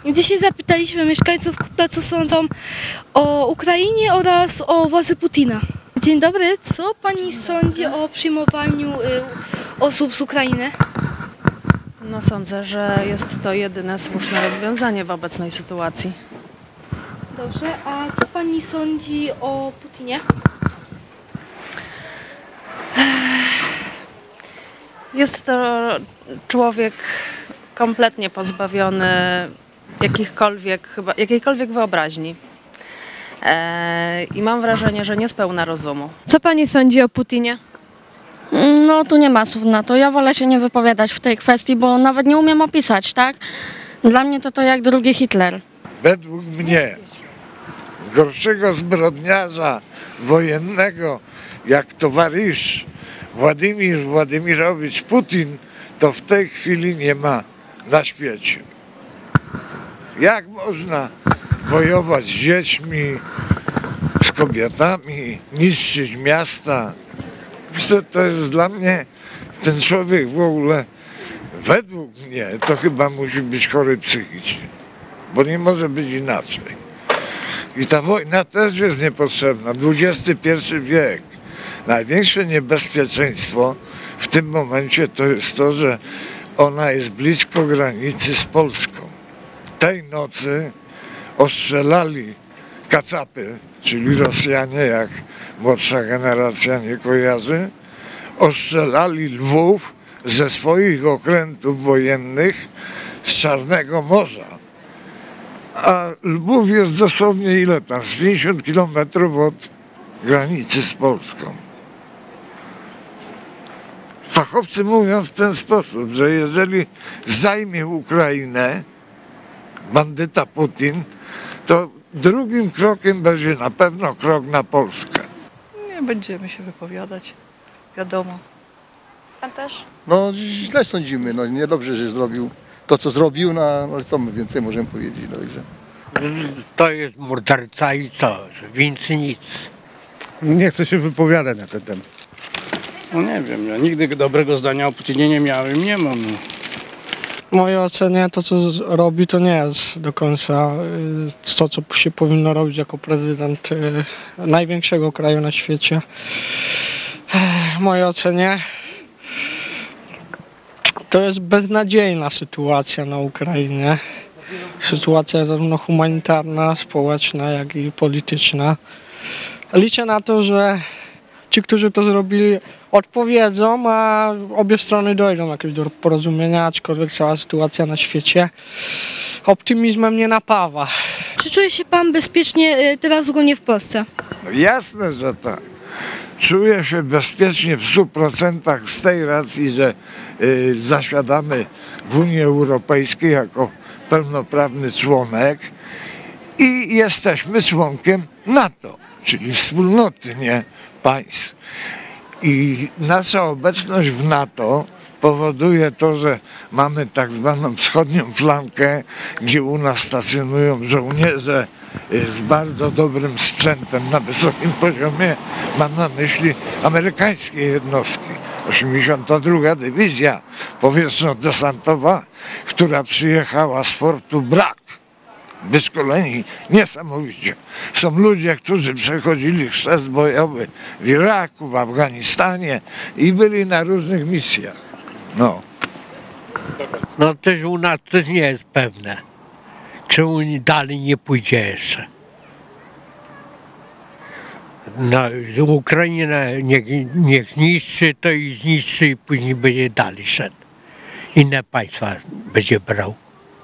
Dzisiaj zapytaliśmy mieszkańców, co sądzą o Ukrainie oraz o władzy Putina. Dzień dobry, co pani sądzi o przyjmowaniu osób z Ukrainy? No sądzę, że jest to jedyne słuszne rozwiązanie w obecnej sytuacji. Dobrze, a co pani sądzi o Putinie? Jest to człowiek kompletnie pozbawiony jakiejkolwiek wyobraźni. I mam wrażenie, że nie spełna rozumu. Co pani sądzi o Putinie? No tu nie ma słów na to. Ja wolę się nie wypowiadać w tej kwestii, bo nawet nie umiem opisać, tak? Dla mnie to jak drugi Hitler. Według mnie gorszego zbrodniarza wojennego jak towarzysz Władimir Władimirowicz Putin to w tej chwili nie ma na świecie. Jak można wojować z dziećmi, z kobietami, niszczyć miasta? To jest dla mnie, ten człowiek w ogóle, według mnie, to chyba musi być chory psychicznie, bo nie może być inaczej. I ta wojna też jest niepotrzebna. XXI wiek. Największe niebezpieczeństwo w tym momencie to jest to, że ona jest blisko granicy z Polską. Tej nocy ostrzelali kacapy, czyli Rosjanie, jak młodsza generacja nie kojarzy, ostrzelali Lwów ze swoich okrętów wojennych z Czarnego Morza. A Lwów jest dosłownie ile tam? Z 50 kilometrów od granicy z Polską. Fachowcy mówią w ten sposób, że jeżeli zajmie Ukrainę bandyta Putin, to drugim krokiem będzie na pewno krok na Polskę. Nie będziemy się wypowiadać, wiadomo. Pan też? No źle sądzimy, no niedobrze, że zrobił to, co zrobił, no ale co my więcej możemy powiedzieć, no że... To jest morderca i co, więcej nic. Nie chcę się wypowiadać na ten temat. No nie wiem, ja nigdy dobrego zdania o Putinie nie miałem, nie mam. W mojej ocenie to, co robi, to nie jest do końca to, co się powinno robić jako prezydent największego kraju na świecie. W mojej ocenie to jest beznadziejna sytuacja na Ukrainie. Sytuacja zarówno humanitarna, społeczna, jak i polityczna. Liczę na to, że ci, którzy to zrobili, odpowiedzą, a obie strony dojdą jakieś do porozumienia, aczkolwiek cała sytuacja na świecie optymizmem nie napawa. Czy czuje się pan bezpiecznie teraz ogólnie w Polsce? No jasne, że tak. Czuję się bezpiecznie w 100% z tej racji, że zasiadamy w Unii Europejskiej jako pełnoprawny członek i jesteśmy członkiem NATO, czyli wspólnoty, nie państw. I nasza obecność w NATO powoduje to, że mamy tak zwaną wschodnią flankę, gdzie u nas stacjonują żołnierze z bardzo dobrym sprzętem na wysokim poziomie. Mam na myśli amerykańskie jednostki. 82. Dywizja powietrzno-desantowa, która przyjechała z Fortu Bragg. Wyszkoleni niesamowicie. Są ludzie, którzy przechodzili chrzest bojowy w Iraku, w Afganistanie i byli na różnych misjach. No też u nas też nie jest pewne, czy Unii dalej nie pójdzie jeszcze. Ukrainę niech zniszczy, to i zniszczy i później będzie dalej szedł. Inne państwa będzie brał.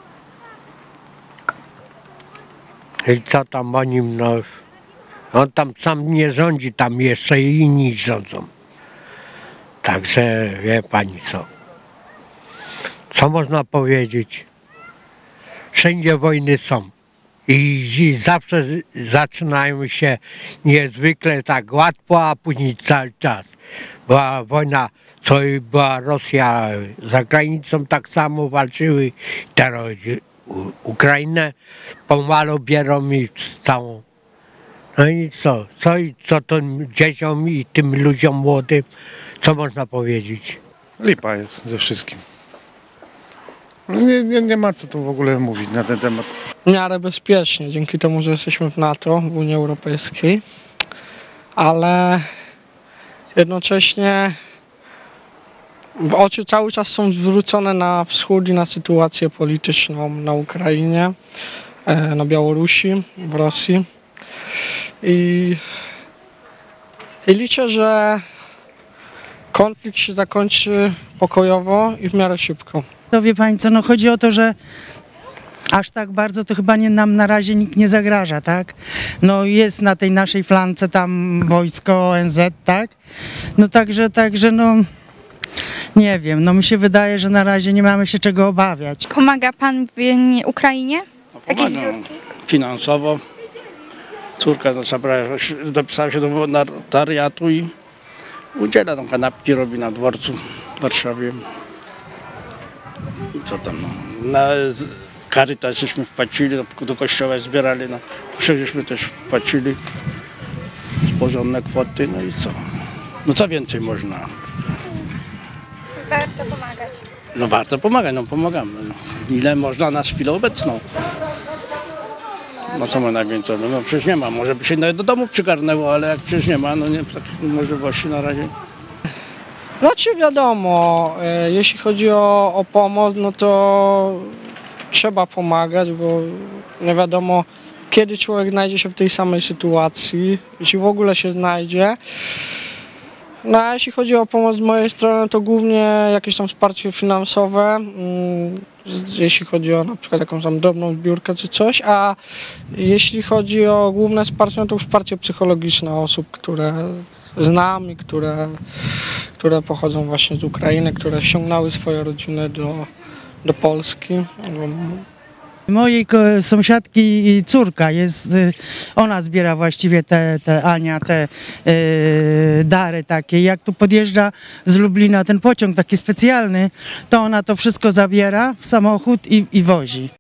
I co tam o nim, no, on tam sam nie rządzi, tam jeszcze i inni rządzą. Także wie pani co. Co można powiedzieć? Wszędzie wojny są. I zawsze zaczynają się niezwykle tak łatwo, a później cały czas. Była wojna, co była Rosja za granicą, tak samo walczyły. Teraz Ukrainę pomalu biorą i całą. No i co? Co tym dzieciom i tym ludziom młodym, co można powiedzieć? Lipa jest ze wszystkim. Nie ma co tu w ogóle mówić na ten temat. W miarę bezpiecznie, dzięki temu, że jesteśmy w NATO, w Unii Europejskiej, ale jednocześnie oczy cały czas są zwrócone na wschód i na sytuację polityczną na Ukrainie, na Białorusi, w Rosji i liczę, że konflikt się zakończy pokojowo i w miarę szybko. To wie pani co, no chodzi o to, że aż tak bardzo to chyba nam na razie nikt nie zagraża, tak? No jest na tej naszej flance tam wojsko ONZ, tak? No także no nie wiem, no mi się wydaje, że na razie nie mamy się czego obawiać. Pomaga pan w Ukrainie? Jakieś zbiórki? Finansowo. Córka dopisała się do wolontariatu i udziela tam kanapki, robi na dworcu w Warszawie. I co tam, no. Na Caritas żeśmy wpłacili, do kościoła zbierali, no. Żeśmy też wpłacili porządne kwoty, no i co? No co więcej można? Warto pomagać. No warto pomagać, no pomagamy. No. Ile można na chwilę obecną. No co ma najwięcej? No przecież nie ma, może by się nawet do domu przygarnęło, ale jak przecież nie ma, no nie takich możliwości na razie. Znaczy wiadomo, jeśli chodzi o pomoc, no to trzeba pomagać, bo nie wiadomo, kiedy człowiek znajdzie się w tej samej sytuacji, jeśli w ogóle się znajdzie. No a jeśli chodzi o pomoc z mojej strony, to głównie jakieś tam wsparcie finansowe, jeśli chodzi o na przykład jakąś tam drobną zbiórkę czy coś, a jeśli chodzi o główne wsparcie, no to wsparcie psychologiczne osób, które znam i które pochodzą właśnie z Ukrainy, które ściągnęły swoje rodziny do Polski. Mojej sąsiadki córka jest, ona zbiera właściwie te Ania, te dary takie. Jak tu podjeżdża z Lublina ten pociąg taki specjalny, to ona to wszystko zabiera w samochód i wozi.